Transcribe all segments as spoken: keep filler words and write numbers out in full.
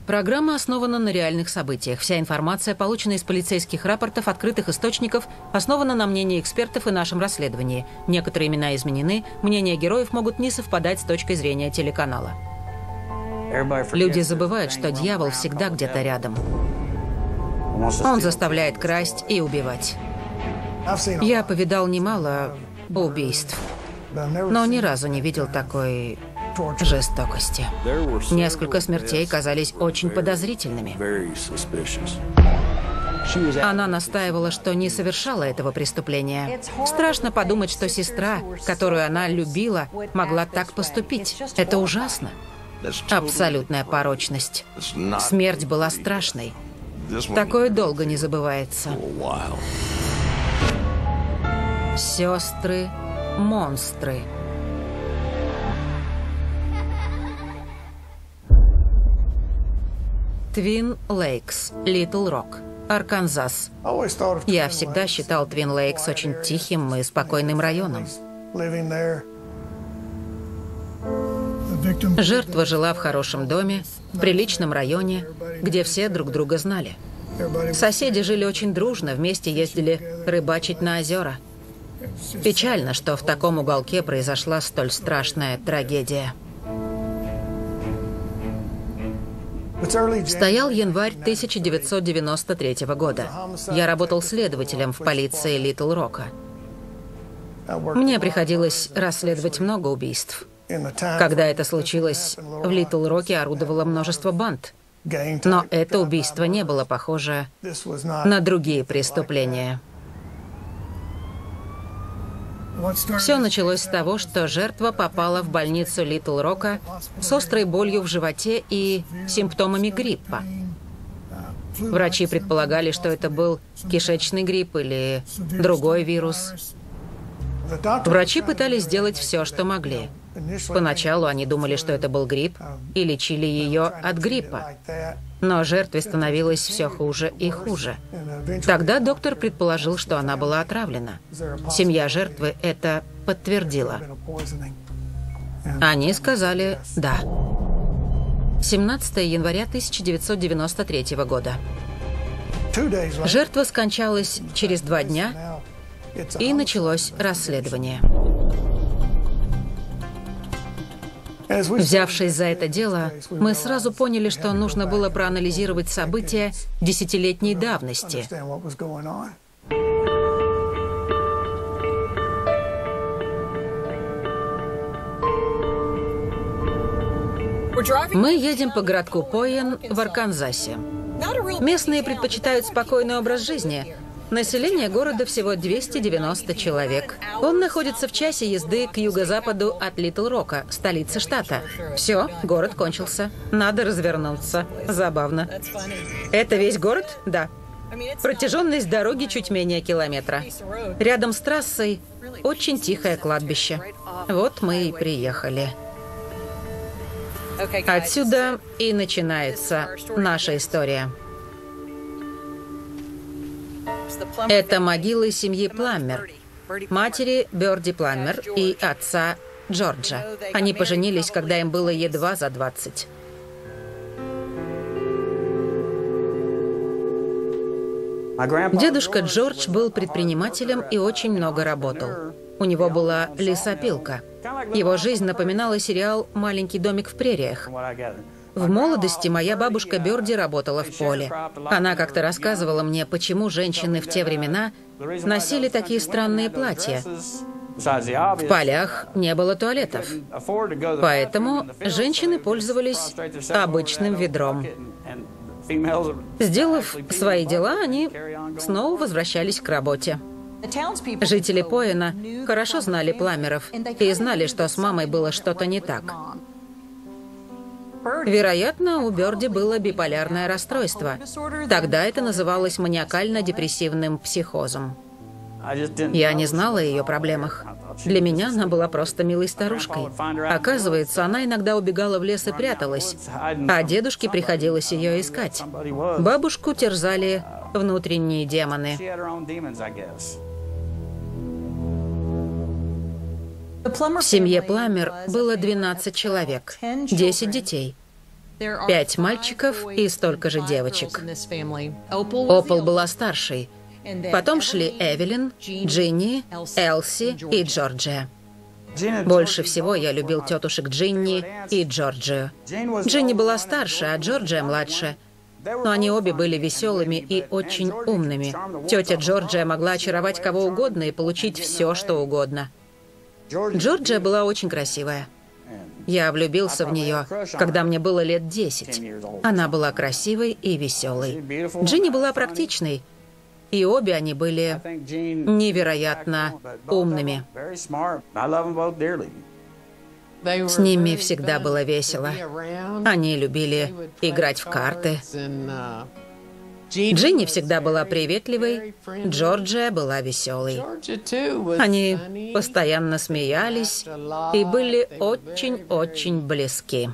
Программа основана на реальных событиях. Вся информация, полученная из полицейских рапортов, открытых источников, основана на мнении экспертов и нашем расследовании. Некоторые имена изменены, мнения героев могут не совпадать с точкой зрения телеканала. Люди забывают, что дьявол всегда где-то рядом. Он заставляет красть и убивать. Я повидал немало убийств, но ни разу не видел такой жестокости. Несколько смертей казались очень подозрительными. Она настаивала, что не совершала этого преступления. Страшно подумать, что сестра, которую она любила, могла так поступить. Это ужасно. Абсолютная порочность. Смерть была страшной. Такое долго не забывается. Сестры-монстры. Твин Лейкс, Литл Рок, Арканзас. Я всегда считал Твин Лейкс очень тихим и спокойным районом. Жертва жила в хорошем доме, в приличном районе, где все друг друга знали. Соседи жили очень дружно, вместе ездили рыбачить на озера. Печально, что в таком уголке произошла столь страшная трагедия. Стоял январь тысяча девятьсот девяносто третьего года. Я работал следователем в полиции Литл Рока. Мне приходилось расследовать много убийств. Когда это случилось, в Литл Роке орудовало множество банд. Но это убийство не было похоже на другие преступления. Все началось с того, что жертва попала в больницу Литл Рока с острой болью в животе и симптомами гриппа. Врачи предполагали, что это был кишечный грипп или другой вирус. Врачи пытались сделать все, что могли. Поначалу они думали, что это был грипп, и лечили ее от гриппа. Но жертве становилось все хуже и хуже. Тогда доктор предположил, что она была отравлена. Семья жертвы это подтвердила. Они сказали «да». семнадцатого января тысяча девятьсот девяносто третьего года. Жертва скончалась через два дня, и началось расследование. Взявшись за это дело, мы сразу поняли, что нужно было проанализировать события десятилетней давности. Мы едем по городку Поен в Арканзасе. Местные предпочитают спокойный образ жизни. Население города всего двести девяносто человек. Он находится в часе езды к юго-западу от Литл Рока, столицы штата. Все, город кончился. Надо развернуться. Забавно. Это весь город? Да. Протяженность дороги чуть менее километра. Рядом с трассой очень тихое кладбище. Вот мы и приехали. Отсюда и начинается наша история. Это могилы семьи Пламмер, матери Бёрди Пламмер и отца Джорджа. Они поженились, когда им было едва за двадцать. Дедушка Джордж был предпринимателем и очень много работал. У него была лесопилка. Его жизнь напоминала сериал «Маленький домик в прериях». В молодости моя бабушка Бёрди работала в поле. Она как-то рассказывала мне, почему женщины в те времена носили такие странные платья. В полях не было туалетов, поэтому женщины пользовались обычным ведром. Сделав свои дела, они снова возвращались к работе. Жители Поена хорошо знали Пламмеров и знали, что с мамой было что-то не так. Вероятно, у Бёрди было биполярное расстройство. Тогда это называлось маниакально-депрессивным психозом. Я не знала о ее проблемах. Для меня она была просто милой старушкой. Оказывается, она иногда убегала в лес и пряталась, а дедушке приходилось ее искать. Бабушку терзали внутренние демоны. В семье Пламмер было двенадцать человек, десять детей. Пять мальчиков и столько же девочек. Опал была старшей. Потом шли Эвелин, Джинни, Элси и Джорджия. Больше всего я любил тетушек Джинни и Джорджию. Джинни была старше, а Джорджия младше. Но они обе были веселыми и очень умными. Тетя Джорджия могла очаровать кого угодно и получить все, что угодно. Джорджия была очень красивая. Я влюбился в нее, когда мне было лет десять. Она была красивой и веселой. Джинни была практичной, и обе они были невероятно умными. С ними всегда было весело. Они любили играть в карты. Джинни всегда была приветливой, Джорджия была веселой. Они постоянно смеялись и были очень-очень близки.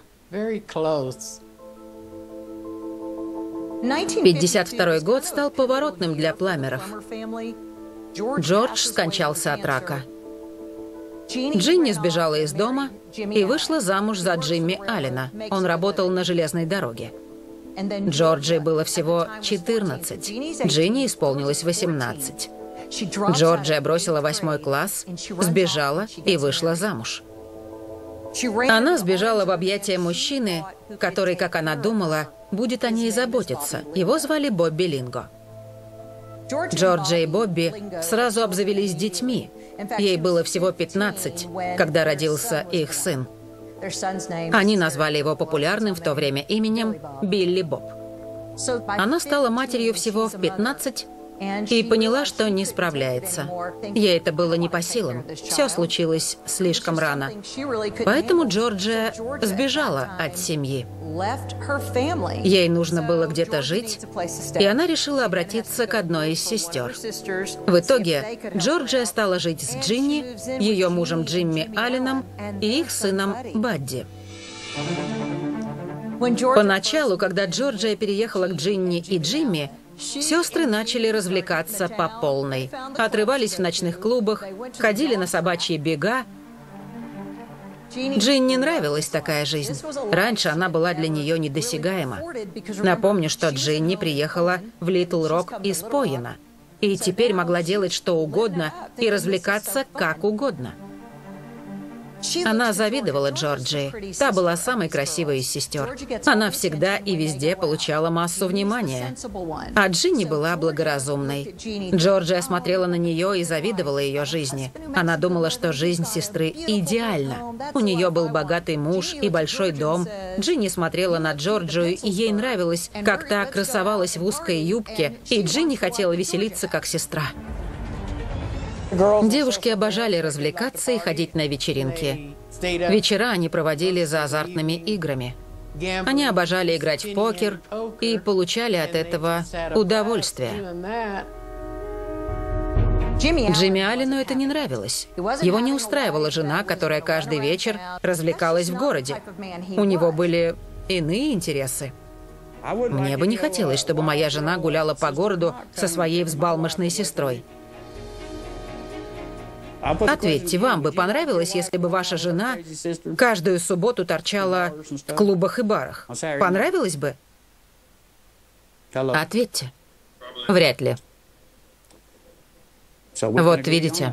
пятьдесят второй год стал поворотным для Пламеров. Джордж скончался от рака. Джинни сбежала из дома и вышла замуж за Джимми Аллена. Он работал на железной дороге. Джорджии было всего четырнадцать. Джинни исполнилось восемнадцать. Джорджия бросила восьмой класс, сбежала и вышла замуж. Она сбежала в объятия мужчины, который, как она думала, будет о ней заботиться. Его звали Бобби Линго. Джорджия и Бобби сразу обзавелись детьми. Ей было всего пятнадцать, когда родился их сын. Они назвали его популярным в то время именем Билли Боб. Она стала матерью всего в пятнадцать и поняла, что не справляется. Ей это было не по силам. Все случилось слишком рано. Поэтому Джорджия сбежала от семьи. Ей нужно было где-то жить, и она решила обратиться к одной из сестер. В итоге Джорджия стала жить с Джинни, ее мужем Джимми Алленом и их сыном Бадди. Поначалу, когда Джорджия переехала к Джинни и Джимми, сестры начали развлекаться по полной. Отрывались в ночных клубах, ходили на собачьи бега. Джинни нравилась такая жизнь. Раньше она была для нее недосягаема. Напомню, что Джинни приехала в Литл Рок из Поина и теперь могла делать что угодно и развлекаться как угодно. Она завидовала Джорджии. Та была самой красивой из сестер. Она всегда и везде получала массу внимания. А Джинни была благоразумной. Джорджия смотрела на нее и завидовала ее жизни. Она думала, что жизнь сестры идеальна. У нее был богатый муж и большой дом. Джинни смотрела на Джорджию, и ей нравилось, как та красовалась в узкой юбке, и Джинни хотела веселиться, как сестра. Девушки обожали развлекаться и ходить на вечеринки. Вечера они проводили за азартными играми. Они обожали играть в покер и получали от этого удовольствие. Джимми Аллену это не нравилось. Его не устраивала жена, которая каждый вечер развлекалась в городе. У него были иные интересы. Мне бы не хотелось, чтобы моя жена гуляла по городу со своей взбалмошной сестрой. Ответьте, вам бы понравилось, если бы ваша жена каждую субботу торчала в клубах и барах? Понравилось бы? Ответьте. Вряд ли. Вот видите.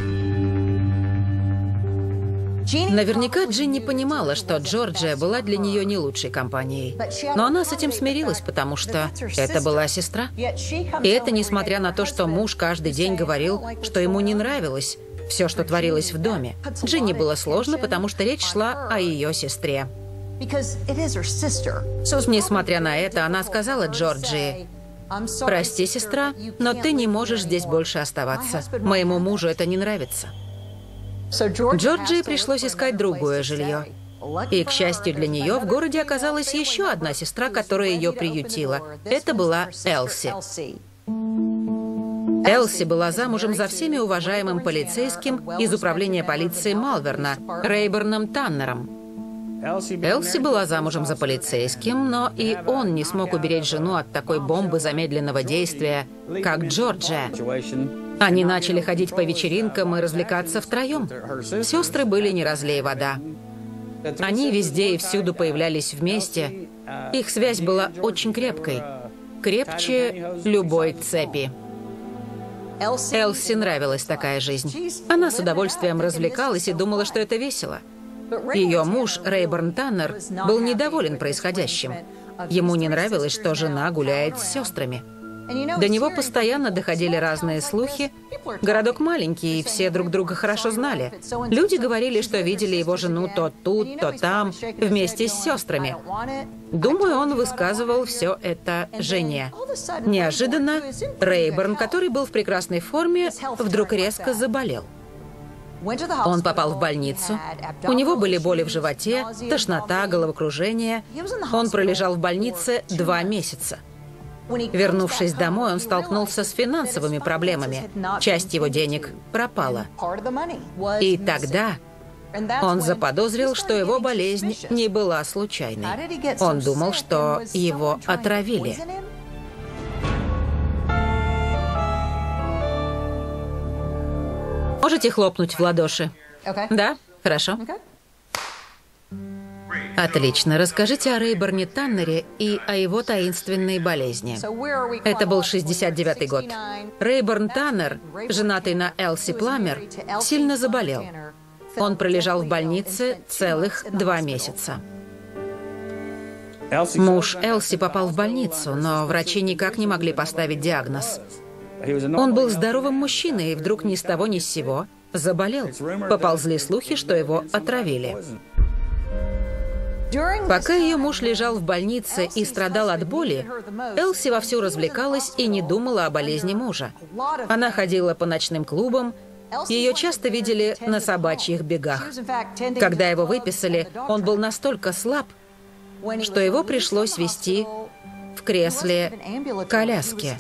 Наверняка Джинни понимала, что Джорджия была для нее не лучшей компанией. Но она с этим смирилась, потому что это была сестра. И это несмотря на то, что муж каждый день говорил, что ему не нравилось все, что творилось в доме. Джинни было сложно, потому что речь шла о ее сестре. Несмотря на это, она сказала Джорджии: «Прости, сестра, но ты не можешь здесь больше оставаться. Моему мужу это не нравится». Джорджии пришлось искать другое жилье. И, к счастью для нее, в городе оказалась еще одна сестра, которая ее приютила. Это была Элси. Элси была замужем за всеми уважаемым полицейским из управления полиции Малверна, Рейберном Таннером. Элси была замужем за полицейским, но и он не смог уберечь жену от такой бомбы замедленного действия, как Джорджия. Они начали ходить по вечеринкам и развлекаться втроем. Сестры были не разлей вода. Они везде и всюду появлялись вместе, Их связь была очень крепкой, крепче любой цепи. Элси нравилась такая жизнь. Она с удовольствием развлекалась и думала, что это весело. Ее муж, Рейборн Таннер, был недоволен происходящим. Ему не нравилось, что жена гуляет с сестрами. До него постоянно доходили разные слухи. Городок маленький, и все друг друга хорошо знали. Люди говорили, что видели его жену то тут, то там, вместе с сестрами. Думаю, он высказывал все это жене. Неожиданно Рейборн, который был в прекрасной форме, вдруг резко заболел. Он попал в больницу. У него были боли в животе, тошнота, головокружение. Он пролежал в больнице два месяца. Вернувшись домой, он столкнулся с финансовыми проблемами. Часть его денег пропала. И тогда он заподозрил, что его болезнь не была случайной. Он думал, что его отравили. Можете хлопнуть в ладоши? Да? Хорошо. Отлично. Расскажите о Рейборне Таннере и о его таинственной болезни. Это был шестьдесят девятый год. Рейборн Таннер, женатый на Элси Пламер, сильно заболел. Он пролежал в больнице целых два месяца. Муж Элси попал в больницу, но врачи никак не могли поставить диагноз. Он был здоровым мужчиной и вдруг ни с того ни с сего заболел. Поползли слухи, что его отравили. Пока ее муж лежал в больнице и страдал от боли, Элси вовсю развлекалась и не думала о болезни мужа. Она ходила по ночным клубам, ее часто видели на собачьих бегах. Когда его выписали, он был настолько слаб, что его пришлось везти в кресле коляски.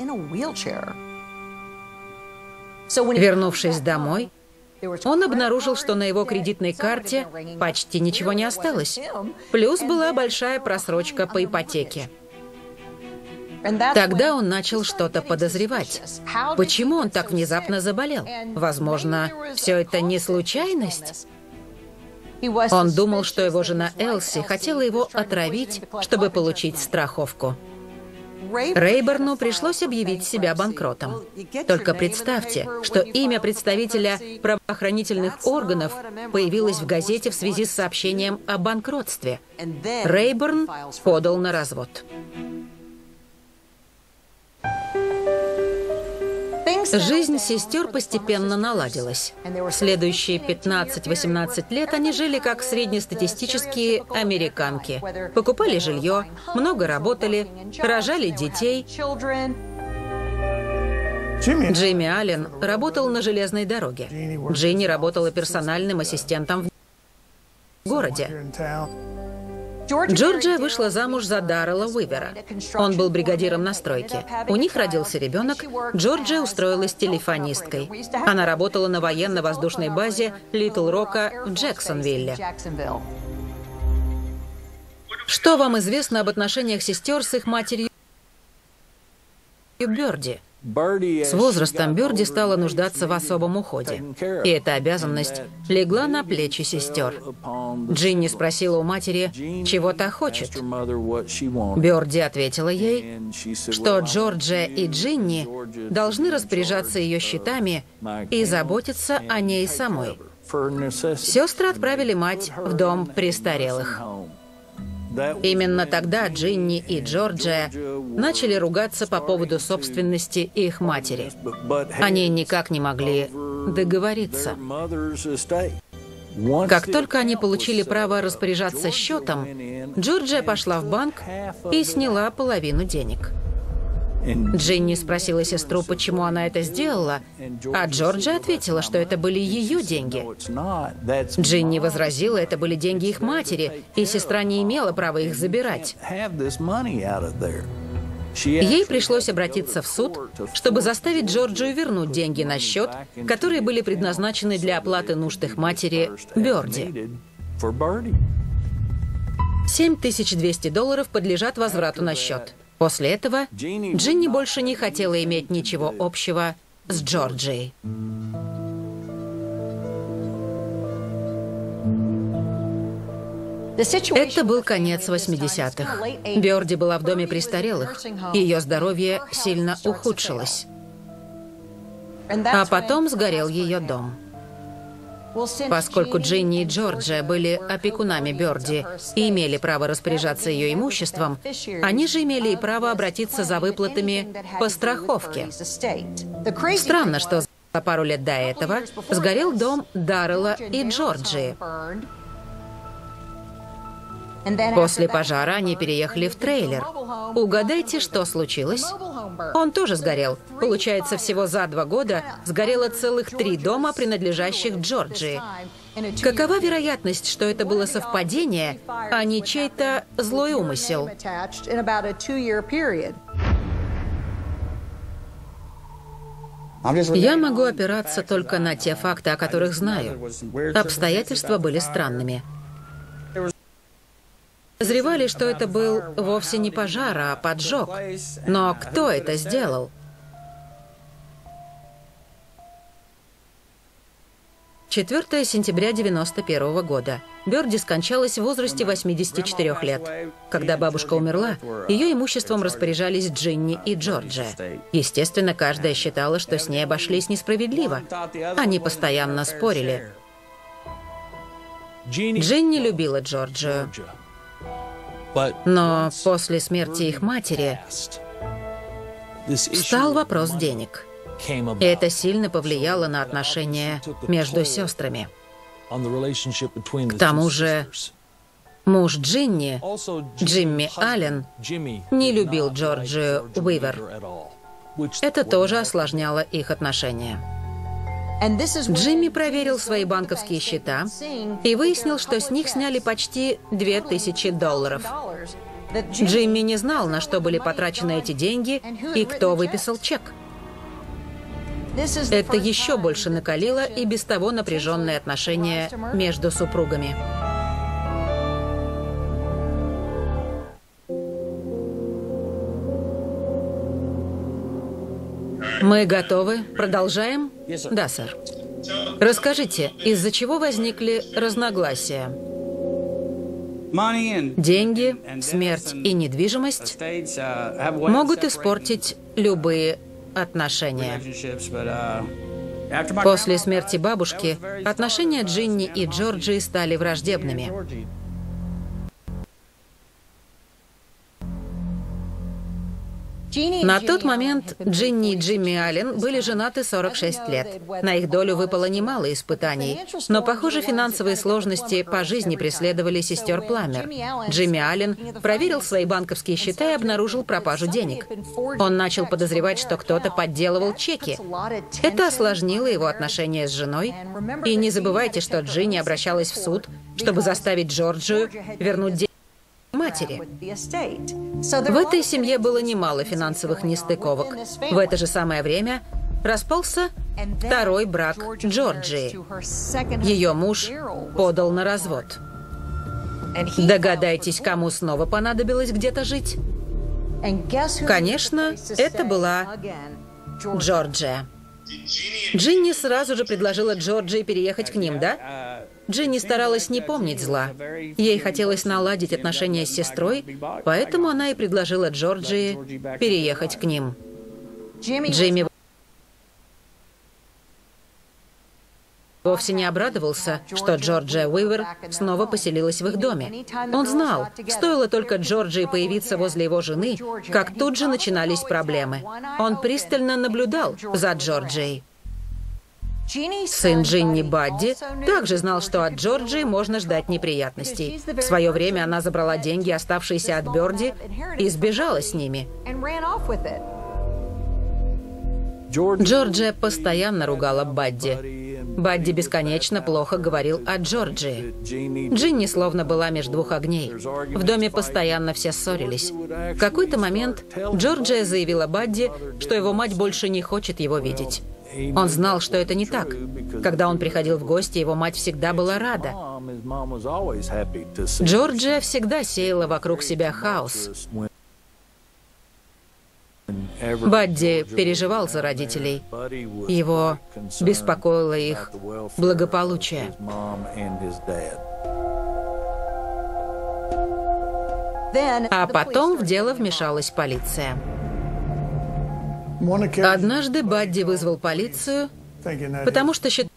Вернувшись домой, он обнаружил, что на его кредитной карте почти ничего не осталось. Плюс была большая просрочка по ипотеке. Тогда он начал что-то подозревать. Почему он так внезапно заболел? Возможно, все это не случайность? Он думал, что его жена Элси хотела его отравить, чтобы получить страховку. Рейборну пришлось объявить себя банкротом. Только представьте, что имя представителя правоохранительных органов появилось в газете в связи с сообщением о банкротстве. Рейборн подал на развод. Жизнь сестер постепенно наладилась. В следующие пятнадцать-восемнадцать лет они жили как среднестатистические американки. Покупали жилье, много работали, рожали детей. Джимми Аллен работал на железной дороге. Джинни работала персональным ассистентом в городе. Джорджия вышла замуж за Даррелла Уивера. Он был бригадиром на стройке. У них родился ребенок. Джорджия устроилась телефонисткой. Она работала на военно-воздушной базе Литл Рока в Джексонвилле. Что вам известно об отношениях сестер с их матерью Бёрди? С возрастом Бёрди стала нуждаться в особом уходе, и эта обязанность легла на плечи сестер. Джинни спросила у матери, чего та хочет. Бёрди ответила ей, что Джорджия и Джинни должны распоряжаться ее счетами и заботиться о ней самой. Сестры отправили мать в дом престарелых. Именно тогда Джинни и Джорджия начали ругаться по поводу собственности их матери. Они никак не могли договориться. Как только они получили право распоряжаться счетом, Джорджия пошла в банк и сняла половину денег. Джинни спросила сестру, почему она это сделала, а Джорджия ответила, что это были ее деньги. Джинни возразила, это были деньги их матери, и сестра не имела права их забирать. Ей пришлось обратиться в суд, чтобы заставить Джорджию вернуть деньги на счет, которые были предназначены для оплаты нужд их матери Бёрди. семь тысяч двести долларов подлежат возврату на счет. После этого Джинни больше не хотела иметь ничего общего с Джорджией. Это был конец восьмидесятых. Бёрди была в доме престарелых. Ее здоровье сильно ухудшилось. А потом сгорел ее дом. Поскольку Джинни и Джорджия были опекунами Бёрди и имели право распоряжаться ее имуществом, они же имели и право обратиться за выплатами по страховке. Странно, что за пару лет до этого сгорел дом Даррелла и Джорджии. После пожара они переехали в трейлер. Угадайте, что случилось? Он тоже сгорел. Получается, всего за два года сгорело целых три дома, принадлежащих Джорджии. Какова вероятность, что это было совпадение, а не чей-то злой умысел? Я могу опираться только на те факты, о которых знаю. Обстоятельства были странными. Подозревали, что это был вовсе не пожар, а поджог. Но кто это сделал? четвёртого сентября девяносто первого года. Бёрди скончалась в возрасте восьмидесяти четырёх лет. Когда бабушка умерла, ее имуществом распоряжались Джинни и Джорджия. Естественно, каждая считала, что с ней обошлись несправедливо. Они постоянно спорили. Джинни любила Джорджию. Но после смерти их матери встал вопрос денег. И это сильно повлияло на отношения между сестрами. К тому же муж Джинни, Джимми Аллен, не любил Джорджию Уивер. Это тоже осложняло их отношения. Джимми проверил свои банковские счета и выяснил, что с них сняли почти две тысячи долларов. Джимми не знал, на что были потрачены эти деньги и кто выписал чек. Это еще больше накалило и без того напряженные отношения между супругами. Мы готовы? Продолжаем? Да, сэр. Расскажите, из-за чего возникли разногласия? Деньги, смерть и недвижимость могут испортить любые отношения. После смерти бабушки отношения Джинни и Джорджии стали враждебными. На тот момент Джинни и Джимми Аллен были женаты сорок шесть лет. На их долю выпало немало испытаний. Но, похоже, финансовые сложности по жизни преследовали сестер Пламмер. Джимми Аллен проверил свои банковские счета и обнаружил пропажу денег. Он начал подозревать, что кто-то подделывал чеки. Это осложнило его отношения с женой. И не забывайте, что Джинни обращалась в суд, чтобы заставить Джорджию вернуть деньги матери. В этой семье было немало финансовых нестыковок. В это же самое время распался второй брак Джорджии. Ее муж подал на развод. Догадайтесь, кому снова понадобилось где-то жить? Конечно, это была Джорджия. Джинни сразу же предложила Джорджии переехать к ним, да? Джинни старалась не помнить зла. Ей хотелось наладить отношения с сестрой, поэтому она и предложила Джорджии переехать к ним. Джимми вовсе не обрадовался, что Джорджия Уивер снова поселилась в их доме. Он знал, стоило только Джорджии появиться возле его жены, как тут же начинались проблемы. Он пристально наблюдал за Джорджией. Сын Джинни, Бадди, также знал, что от Джорджии можно ждать неприятностей. В свое время она забрала деньги, оставшиеся от Бёрди, и сбежала с ними. Джорджия постоянно ругала Бадди. Бадди бесконечно плохо говорил о Джорджии. Джинни словно была между двух огней. В доме постоянно все ссорились. В какой-то момент Джорджия заявила Бадди, что его мать больше не хочет его видеть. Он знал, что это не так. Когда он приходил в гости, его мать всегда была рада. Джорджия всегда сеяла вокруг себя хаос. Бадди переживал за родителей. Его беспокоило их благополучие. А потом в дело вмешалась полиция. Однажды Бадди вызвал полицию, потому что считал,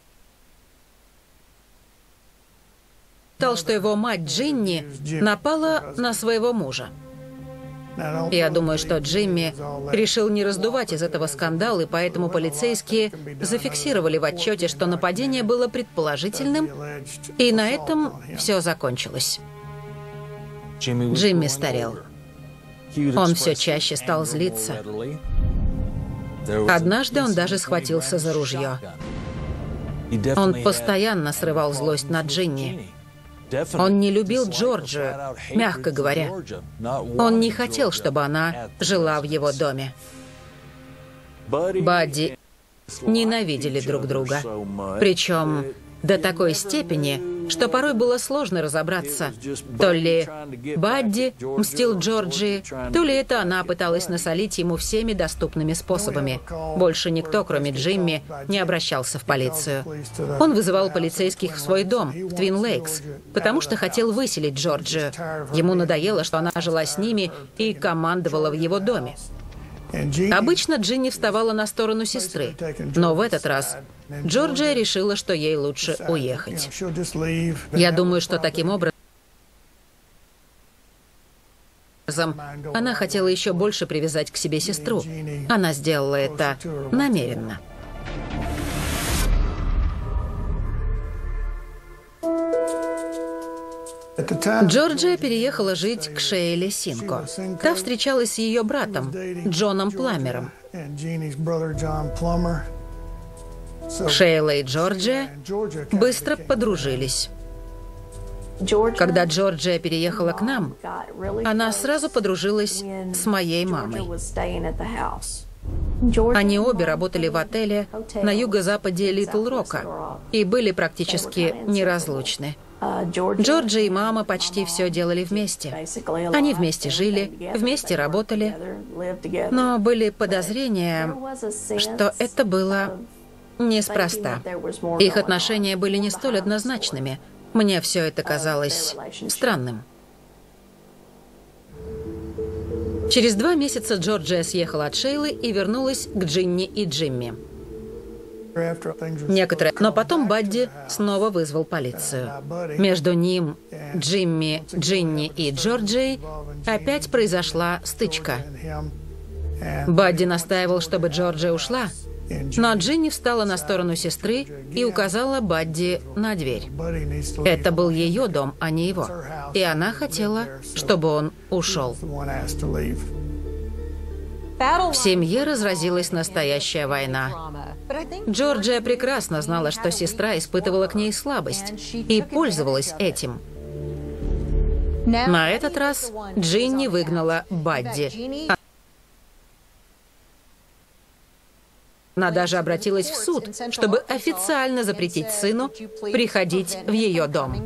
что его мать Джинни напала на своего мужа. Я думаю, что Джимми решил не раздувать из этого скандал, и поэтому полицейские зафиксировали в отчете, что нападение было предположительным, и на этом все закончилось. Джимми старел. Он все чаще стал злиться. Однажды он даже схватился за ружье. Он постоянно срывал злость на Джинни. Он не любил Джорджию, мягко говоря. Он не хотел, чтобы она жила в его доме. Бадди ненавидели друг друга. Причем до такой степени, что порой было сложно разобраться, то ли Бадди мстил Джорджии, то ли это она пыталась насолить ему всеми доступными способами. Больше никто, кроме Джимми, не обращался в полицию. Он вызывал полицейских в свой дом, в Твин Лейкс, потому что хотел выселить Джорджию. Ему надоело, что она жила с ними и командовала в его доме. Обычно Джинни вставала на сторону сестры, но в этот раз Джорджия решила, что ей лучше уехать. Я думаю, что таким образом она хотела еще больше привязать к себе сестру. Она сделала это намеренно. Джорджия переехала жить к Шейле Синко. Та встречалась с ее братом, Джоном Пламером. Шейла и Джорджия быстро подружились. Когда Джорджия переехала к нам, она сразу подружилась с моей мамой. Они обе работали в отеле на юго-западе Литл Рока и были практически неразлучны. Джорджи и мама почти все делали вместе. Они вместе жили, вместе работали, но были подозрения, что это было неспроста. Их отношения были не столь однозначными. Мне все это казалось странным. Через два месяца Джорджия съехала от Шейлы и вернулась к Джинни и Джимми. Некоторые... Но потом Бадди снова вызвал полицию. Между ним, Джимми, Джинни и Джорджией опять произошла стычка. Бадди настаивал, чтобы Джорджия ушла, но Джинни встала на сторону сестры и указала Бадди на дверь. Это был ее дом, а не его. И она хотела, чтобы он ушел. В семье разразилась настоящая война. Джорджия прекрасно знала, что сестра испытывала к ней слабость, и пользовалась этим. На этот раз Джинни выгнала Бадди. Она даже обратилась в суд, чтобы официально запретить сыну приходить в ее дом.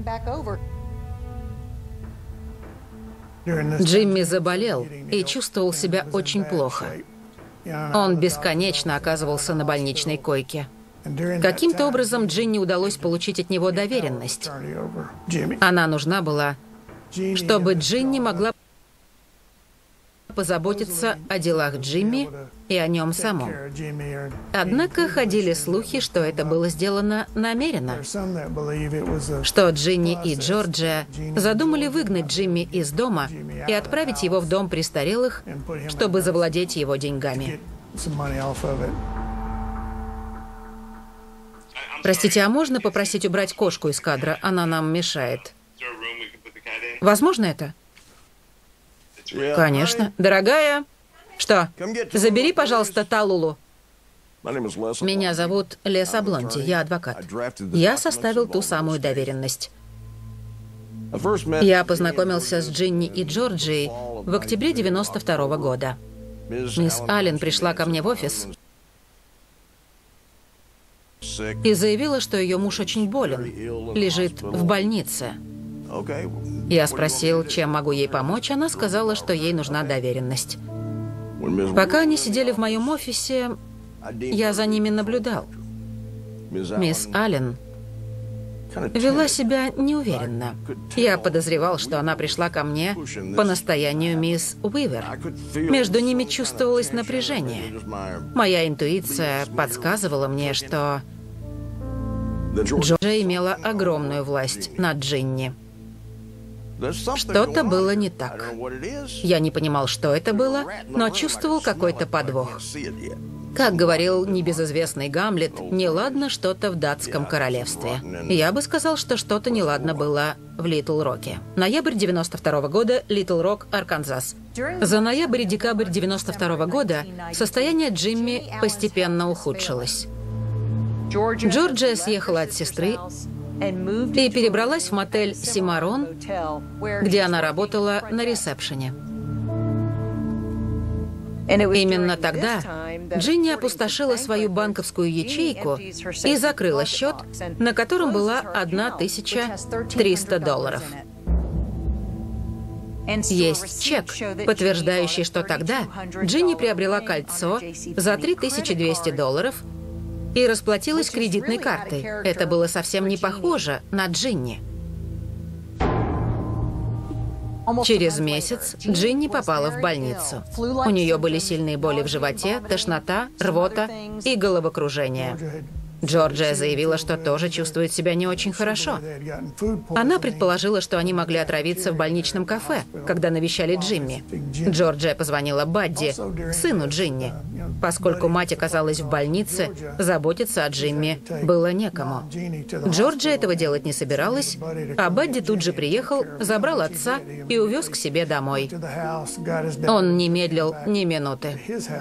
Джимми заболел и чувствовал себя очень плохо. Он бесконечно оказывался на больничной койке. Каким-то образом Джинни удалось получить от него доверенность. Она нужна была, чтобы Джинни могла позаботиться о делах Джимми и о нем самом. Однако ходили слухи, что это было сделано намеренно, что Джинни и Джорджия задумали выгнать Джимми из дома и отправить его в дом престарелых, чтобы завладеть его деньгами. Простите, а можно попросить убрать кошку из кадра? Она нам мешает. Возможно это? Конечно. Дорогая, что? Забери, пожалуйста, Талулу. Меня зовут Леса Блонди, я адвокат. Я составил ту самую доверенность. Я познакомился с Джинни и Джорджией в октябре девяносто второго года. Мисс Аллен пришла ко мне в офис и заявила, что ее муж очень болен, лежит в больнице. Я спросил, чем могу ей помочь. Она сказала, что ей нужна доверенность. Пока они сидели в моем офисе, я за ними наблюдал. Мисс Аллен вела себя неуверенно. Я подозревал, что она пришла ко мне по настоянию мисс Уивер. Между ними чувствовалось напряжение. Моя интуиция подсказывала мне, что Джорджия имела огромную власть над Джинни. Что-то было не так. Я не понимал, что это было, но чувствовал какой-то подвох. Как говорил небезызвестный Гамлет, неладно что-то в датском королевстве. Я бы сказал, что что-то неладно было в Литл Роке. Ноябрь девяносто второго года, Литл Рок, Арканзас. За ноябрь и декабрь девяносто второго года состояние Джимми постепенно ухудшилось. Джорджия съехала от сестры и перебралась в мотель «Симарон», где она работала на ресепшене. Именно тогда Джинни опустошила свою банковскую ячейку и закрыла счет, на котором была одна тысяча триста долларов. Есть чек, подтверждающий, что тогда Джинни приобрела кольцо за три тысячи двести долларов и расплатилась кредитной картой. Это было совсем не похоже на Джинни. Через месяц Джинни попала в больницу. У нее были сильные боли в животе, тошнота, рвота и головокружение. Джорджия заявила, что тоже чувствует себя не очень хорошо. Она предположила, что они могли отравиться в больничном кафе, когда навещали Джимми. Джорджия позвонила Бадди, сыну Джинни. Поскольку мать оказалась в больнице, заботиться о Джимми было некому. Джорджия этого делать не собиралась, а Бадди тут же приехал, забрал отца и увез к себе домой. Он не медлил ни минуты.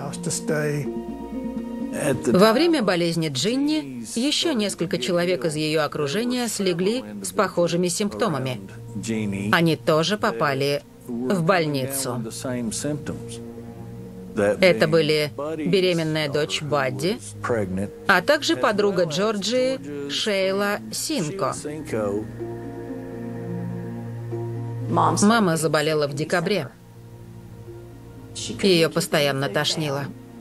Во время болезни Джинни еще несколько человек из ее окружения слегли с похожими симптомами. Они тоже попали в больницу. Это были беременная дочь Бадди, а также подруга Джорджии Шейла Синко. Мама заболела в декабре. Ее постоянно тошнило.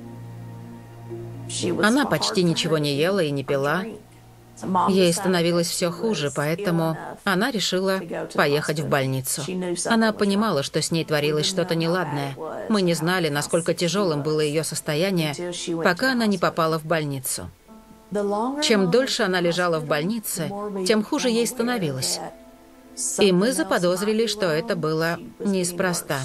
Она почти ничего не ела и не пила. Ей становилось все хуже, поэтому она решила поехать в больницу. Она понимала, что с ней творилось что-то неладное. Мы не знали, насколько тяжелым было ее состояние, пока она не попала в больницу. Чем дольше она лежала в больнице, тем хуже ей становилось. И мы заподозрили, что это было неспроста.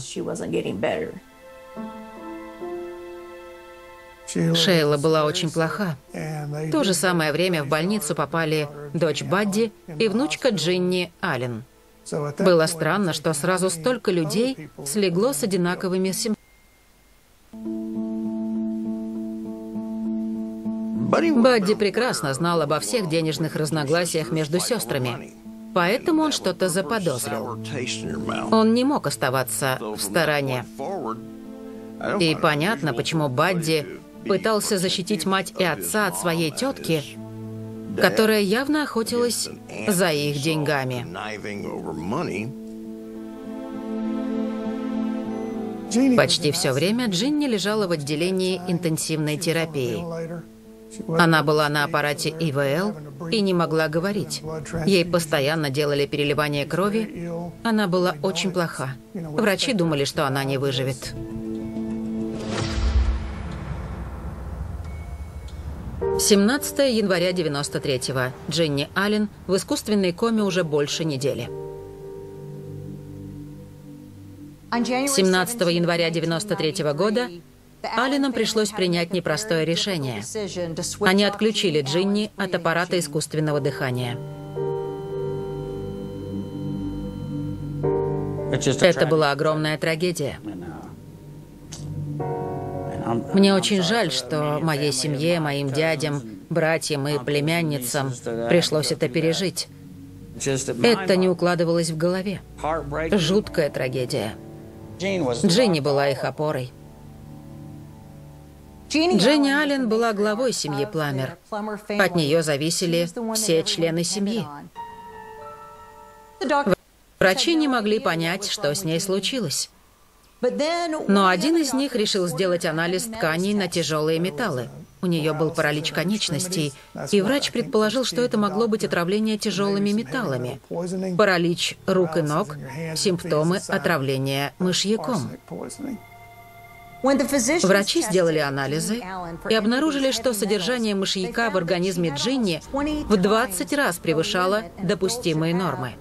Шейла была очень плоха. В то же самое время в больницу попали дочь Бадди и внучка Джинни Аллен. Было странно, что сразу столько людей слегло с одинаковыми симптомами. Бадди прекрасно знал обо всех денежных разногласиях между сестрами, поэтому он что-то заподозрил. Он не мог оставаться в стороне. И понятно, почему Бадди пытался защитить мать и отца от своей тетки, которая явно охотилась за их деньгами. Почти все время Джинни лежала в отделении интенсивной терапии. Она была на аппарате И В Л и не могла говорить. Ей постоянно делали переливание крови. Она была очень плоха. Врачи думали, что она не выживет. семнадцатого января девяносто третьего. Джинни Аллен в искусственной коме уже больше недели. семнадцатого января девяносто третьего года Алленам пришлось принять непростое решение. Они отключили Джинни от аппарата искусственного дыхания. Это была огромная трагедия. Мне очень жаль, что моей семье, моим дядям, братьям и племянницам пришлось это пережить. Это не укладывалось в голове. Жуткая трагедия. Джинни была их опорой. Джинни Аллен была главой семьи Пламер. От нее зависели все члены семьи. Врачи не могли понять, что с ней случилось. Но один из них решил сделать анализ тканей на тяжелые металлы. У нее был паралич конечностей, и врач предположил, что это могло быть отравление тяжелыми металлами. Паралич рук и ног – симптомы отравления мышьяком. Врачи сделали анализы и обнаружили, что содержание мышьяка в организме Джинни в двадцать раз превышало допустимые нормы.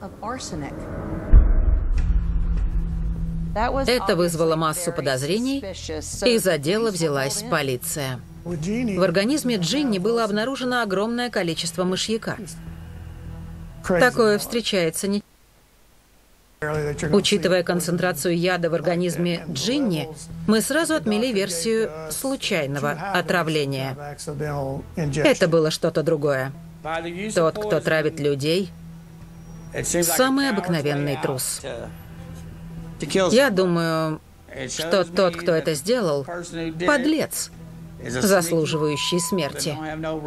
Это вызвало массу подозрений, и за дело взялась полиция. В организме Джинни было обнаружено огромное количество мышьяка. Такое встречается не... Учитывая концентрацию яда в организме Джинни, мы сразу отмели версию случайного отравления. Это было что-то другое. Тот, кто травит людей, самый обыкновенный трус. Я думаю, что тот, кто это сделал, подлец, заслуживающий смерти.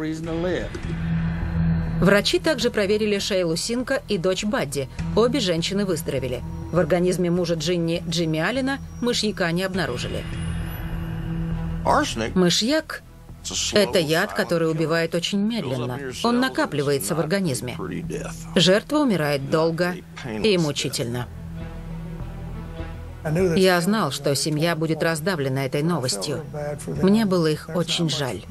Врачи также проверили Шейлу Синка и дочь Бадди. Обе женщины выздоровели. В организме мужа Джинни, Джимми Аллена, мышьяка не обнаружили. Мышьяк – это яд, который убивает очень медленно. Он накапливается в организме. Жертва умирает долго и мучительно. Я знал, что семья будет раздавлена этой новостью. Мне было их очень жаль.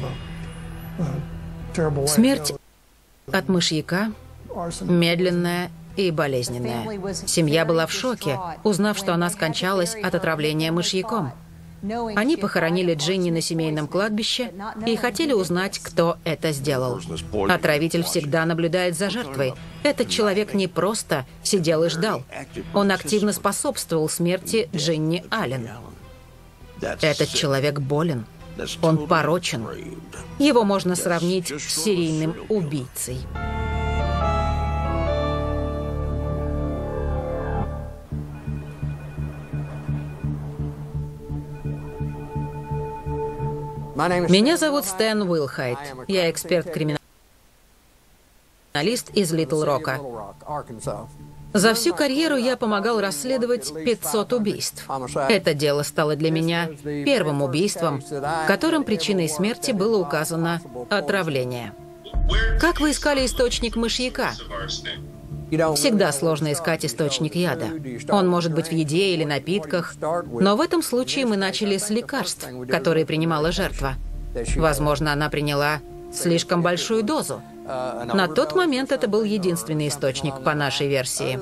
Смерть от мышьяка медленная и болезненная. Семья была в шоке, узнав, что она скончалась от отравления мышьяком. Они похоронили Джинни на семейном кладбище и хотели узнать, кто это сделал. Отравитель всегда наблюдает за жертвой. Этот человек не просто сидел и ждал. Он активно способствовал смерти Джинни Аллен. Этот человек болен. Он порочен. Его можно сравнить с серийным убийцей. Меня зовут Стэн Уилхайт. Я эксперт-криминалист из Литл Рока. За всю карьеру я помогал расследовать пятьсот убийств. Это дело стало для меня первым убийством, которым причиной смерти было указано отравление. Как вы искали источник мышьяка? Всегда сложно искать источник яда. Он может быть в еде или напитках, но в этом случае мы начали с лекарств, которые принимала жертва. Возможно, она приняла слишком большую дозу. На тот момент это был единственный источник, по нашей версии.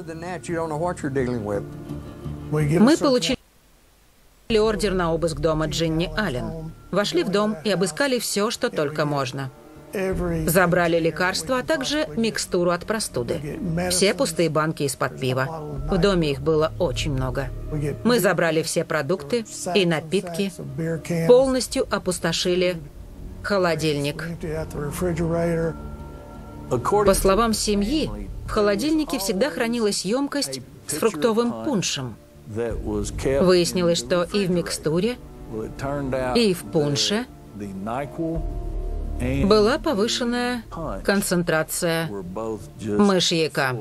Мы получили ордер на обыск дома Джинни Аллен. Вошли в дом и обыскали все, что только можно. Забрали лекарства, а также микстуру от простуды. Все пустые банки из-под пива. В доме их было очень много. Мы забрали все продукты и напитки, полностью опустошили холодильник. По словам семьи, в холодильнике всегда хранилась емкость с фруктовым пуншем. Выяснилось, что и в микстуре, и в пунше была повышенная концентрация мышьяка.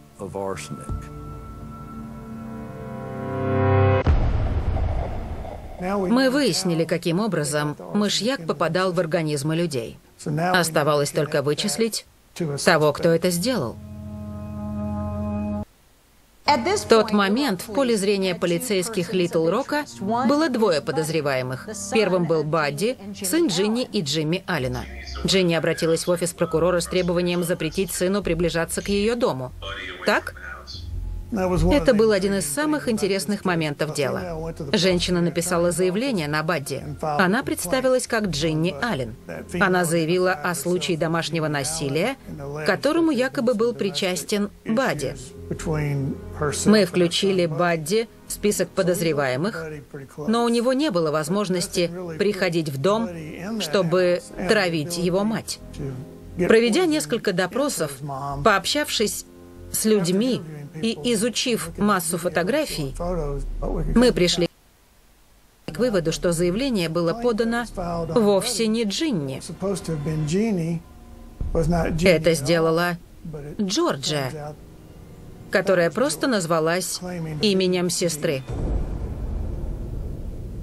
Мы выяснили, каким образом мышьяк попадал в организмы людей. Оставалось только вычислить того, кто это сделал. В тот момент в поле зрения полицейских Литл Рока было двое подозреваемых. Первым был Бадди, сын Джинни и Джимми Аллена. Джинни обратилась в офис прокурора с требованием запретить сыну приближаться к ее дому. Так? Это был один из самых интересных моментов дела. Женщина написала заявление на Бадди. Она представилась как Джинни Аллен. Она заявила о случае домашнего насилия, к которому якобы был причастен Бадди. Мы включили Бадди в список подозреваемых, но у него не было возможности приходить в дом, чтобы травить его мать. Проведя несколько допросов, пообщавшись с людьми и изучив массу фотографий, мы пришли к выводу, что заявление было подано вовсе не Джинни. Это сделала Джорджия, которая просто назвалась именем сестры.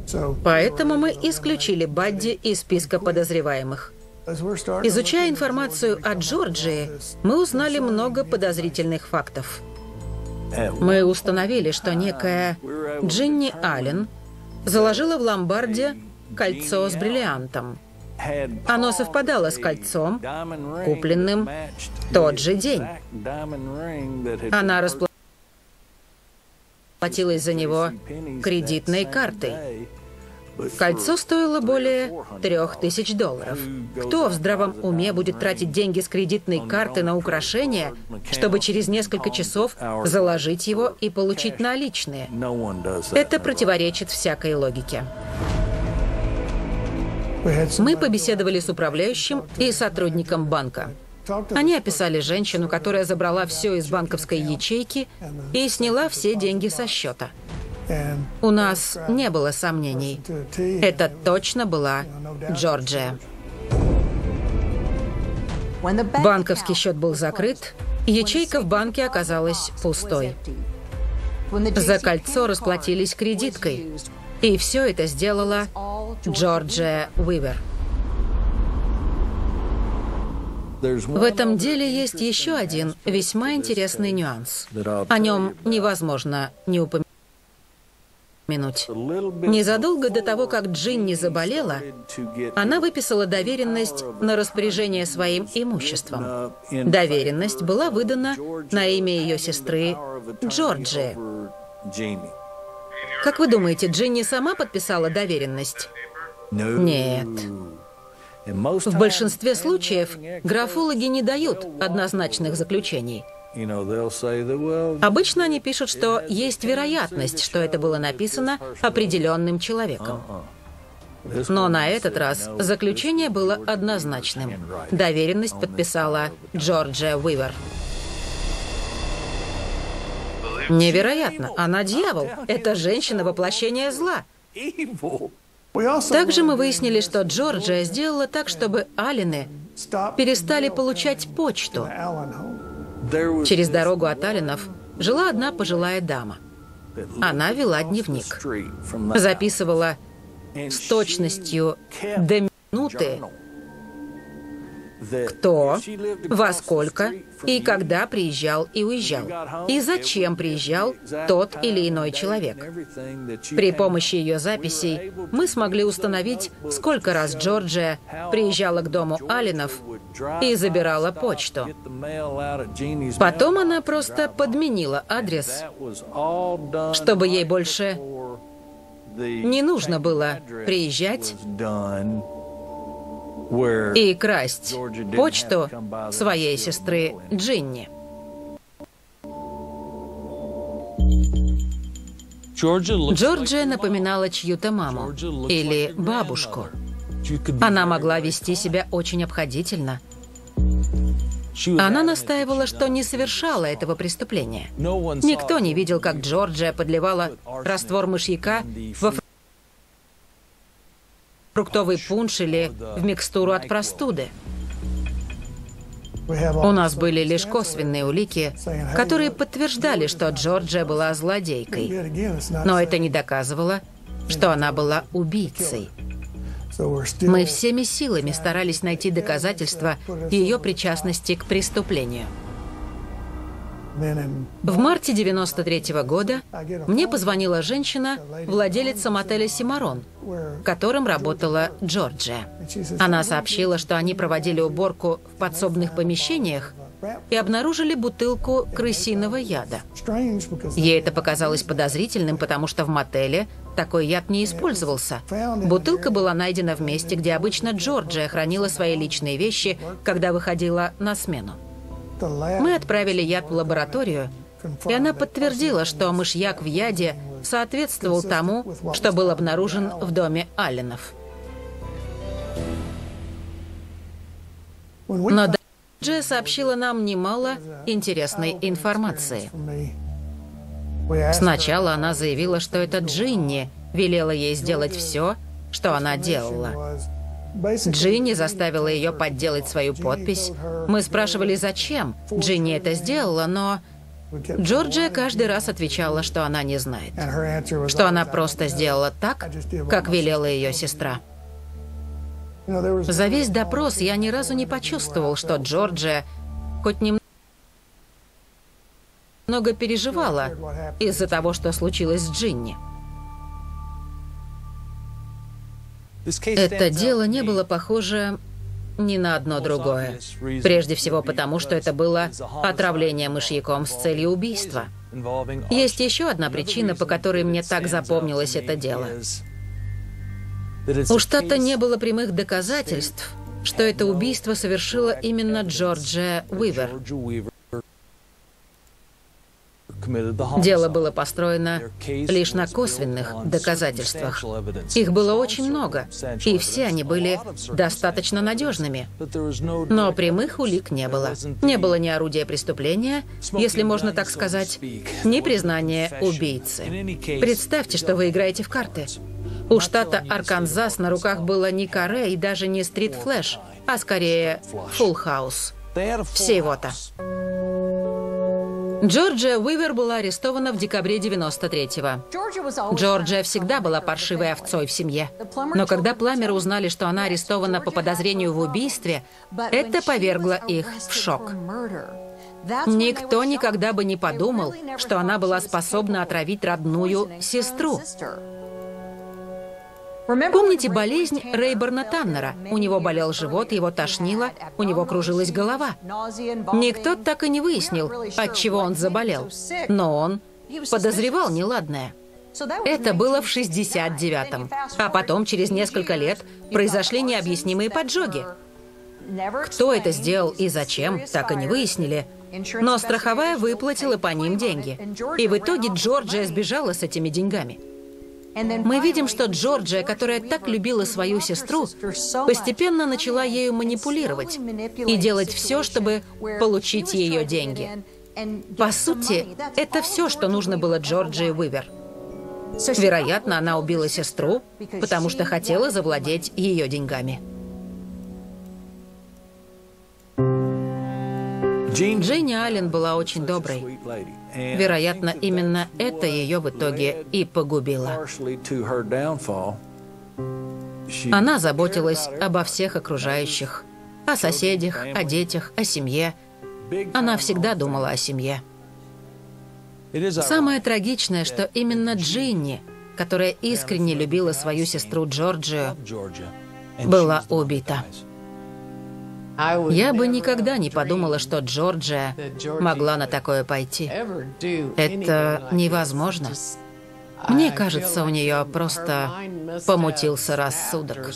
Поэтому мы исключили Бадди из списка подозреваемых. Изучая информацию о Джорджии, мы узнали много подозрительных фактов. Мы установили, что некая Джинни Аллен заложила в ломбарде кольцо с бриллиантом. Оно совпадало с кольцом, купленным в тот же день. Она расплатилась за него кредитной картой. Кольцо стоило более трех тысяч долларов. Кто в здравом уме будет тратить деньги с кредитной карты на украшения, чтобы через несколько часов заложить его и получить наличные? Это противоречит всякой логике. Мы побеседовали с управляющим и сотрудником банка. Они описали женщину, которая забрала все из банковской ячейки и сняла все деньги со счета. У нас не было сомнений. Это точно была Джорджия. Банковский счет был закрыт, ячейка в банке оказалась пустой. За кольцо расплатились кредиткой. И все это сделала Джорджия Уивер. В этом деле есть еще один весьма интересный нюанс. О нем невозможно не упомянуть. Незадолго до того, как Джинни заболела, она выписала доверенность на распоряжение своим имуществом. Доверенность была выдана на имя ее сестры Джорджии. Как вы думаете, Джинни сама подписала доверенность? Нет. В большинстве случаев графологи не дают однозначных заключений. Обычно они пишут, что есть вероятность, что это было написано определенным человеком. Но на этот раз заключение было однозначным. Доверенность подписала Джорджия Уивер. Невероятно. Она дьявол. Это женщина воплощение зла. Также мы выяснили, что Джорджия сделала так, чтобы Аллены перестали получать почту. Через дорогу от Алленов жила одна пожилая дама. Она вела дневник. Записывала с точностью до минуты, кто, во сколько и когда приезжал и уезжал, и зачем приезжал тот или иной человек. При помощи ее записей мы смогли установить, сколько раз Джорджия приезжала к дому Алленов и забирала почту. Потом она просто подменила адрес, чтобы ей больше не нужно было приезжать и красть почту своей сестры Джинни. Джорджия напоминала чью-то маму или бабушку. Она могла вести себя очень обходительно. Она настаивала, что не совершала этого преступления. Никто не видел, как Джорджия подливала раствор мышьяка во фруктовый пунш или в микстуру от простуды. У нас были лишь косвенные улики, которые подтверждали, что Джорджия была злодейкой. Но это не доказывало, что она была убийцей. Мы всеми силами старались найти доказательства ее причастности к преступлению. В марте девяносто третьего года мне позвонила женщина, владелица мотеля «Симарон», в котором работала Джорджия. Она сообщила, что они проводили уборку в подсобных помещениях и обнаружили бутылку крысиного яда. Ей это показалось подозрительным, потому что в мотеле такой яд не использовался. Бутылка была найдена в месте, где обычно Джорджия хранила свои личные вещи, когда выходила на смену. Мы отправили яд в лабораторию, и она подтвердила, что мышьяк в яде соответствовал тому, что был обнаружен в доме Алленов. Но Джорджия сообщила нам немало интересной информации. Сначала она заявила, что это Джинни велела ей сделать все, что она делала. Джинни заставила ее подделать свою подпись. Мы спрашивали, зачем Джинни это сделала, но Джорджия каждый раз отвечала, что она не знает, что она просто сделала так, как велела ее сестра. За весь допрос я ни разу не почувствовал, что Джорджия хоть немного переживала из-за того, что случилось с Джинни. Это дело не было похоже ни на одно другое. Прежде всего потому, что это было отравление мышьяком с целью убийства. Есть еще одна причина, по которой мне так запомнилось это дело. У штата не было прямых доказательств, что это убийство совершила именно Джорджия Уивер. Дело было построено лишь на косвенных доказательствах. Их было очень много, и все они были достаточно надежными. Но прямых улик не было. Не было ни орудия преступления, если можно так сказать, ни признания убийцы. Представьте, что вы играете в карты. У штата Арканзас на руках было не каре и даже не Стрит Флэш, а скорее Фулл Хаус. Всего-то. Джорджия Уивер была арестована в декабре девяносто третьего. Джорджия всегда была паршивой овцой в семье. Но когда Пламеры узнали, что она арестована по подозрению в убийстве, это повергло их в шок. Никто никогда бы не подумал, что она была способна отравить родную сестру. Помните болезнь Рейборна Таннера? У него болел живот, его тошнило, у него кружилась голова. Никто так и не выяснил, от чего он заболел. Но он подозревал неладное. Это было в шестьдесят девятом. А потом, через несколько лет, произошли необъяснимые поджоги. Кто это сделал и зачем, так и не выяснили. Но страховая выплатила по ним деньги. И в итоге Джорджия сбежала с этими деньгами. Мы видим, что Джорджия, которая так любила свою сестру, постепенно начала ею манипулировать и делать все, чтобы получить ее деньги. По сути, это все, что нужно было Джорджии Уивер. Вероятно, она убила сестру, потому что хотела завладеть ее деньгами. Дженни Аллен была очень доброй. Вероятно, именно это ее в итоге и погубило. Она заботилась обо всех окружающих, о соседях, о детях, о семье. Она всегда думала о семье. Самое трагичное, что именно Джинни, которая искренне любила свою сестру Джорджию, была убита. Я бы никогда не подумала, что Джорджия могла на такое пойти. Это невозможно. Мне кажется, у нее просто помутился рассудок.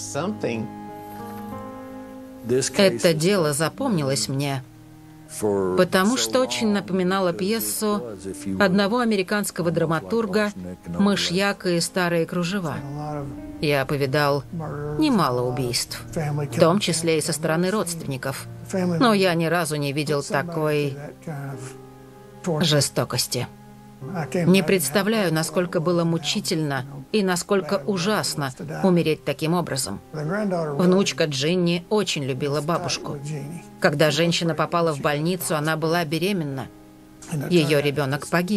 Это дело запомнилось мне, потому что очень напоминало пьесу одного американского драматурга «Мышьяк и старые кружева». Я повидал немало убийств, в том числе и со стороны родственников. Но я ни разу не видел такой жестокости. Не представляю, насколько было мучительно и насколько ужасно умереть таким образом. Внучка Джинни очень любила бабушку. Когда женщина попала в больницу, она была беременна. Ее ребенок погиб.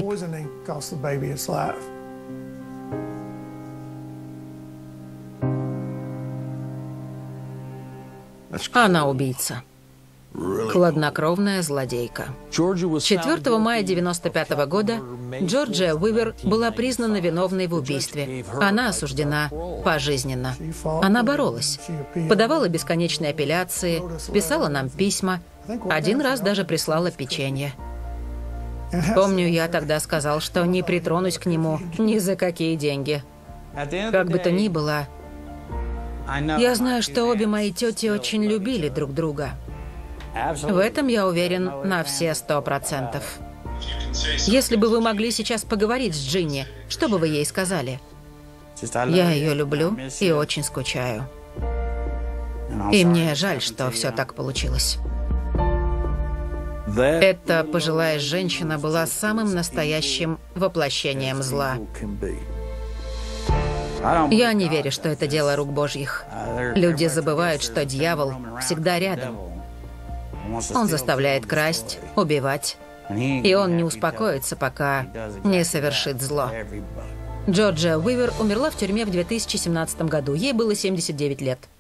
Она убийца. Хладнокровная злодейка. четвёртого мая девяносто пятого года Джорджия Уивер была признана виновной в убийстве. Она осуждена пожизненно. Она боролась. Подавала бесконечные апелляции, писала нам письма. Один раз даже прислала печенье. Помню, я тогда сказал, что не притронусь к нему ни за какие деньги. Как бы то ни было, я знаю, что обе мои тети очень любили друг друга. В этом я уверен на все сто процентов. Если бы вы могли сейчас поговорить с Джинни, что бы вы ей сказали? Я ее люблю и очень скучаю. И мне жаль, что все так получилось. Эта пожилая женщина была самым настоящим воплощением зла. Я не верю, что это дело рук Божьих. Люди забывают, что дьявол всегда рядом. Он заставляет красть, убивать, И он не успокоится, пока не совершит зло. Джорджия Уивер умерла в тюрьме в две тысячи семнадцатом году. Ей было семьдесят девять лет.